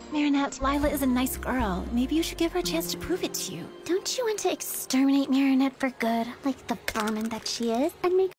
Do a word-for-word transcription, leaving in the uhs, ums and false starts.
Marinette, Lila is a nice girl. Maybe you should give her a chance to prove it to you. Don't you want to exterminate Marinette for good, like the vermin that she is, and make